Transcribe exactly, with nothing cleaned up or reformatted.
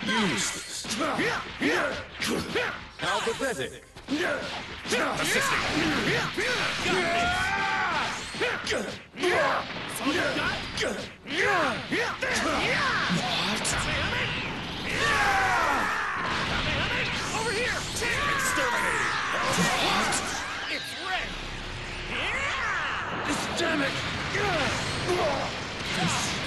Useless. How pathetic. Assisting. Over here! Exterminating! What? It's red! Damn it!